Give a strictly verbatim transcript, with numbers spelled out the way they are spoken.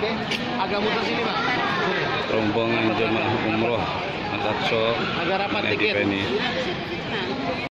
Oke, agak muter sini Pak. Rombongan jemaah umroh Al-Aqsa Agak rapat Mehdi dikit. Beni.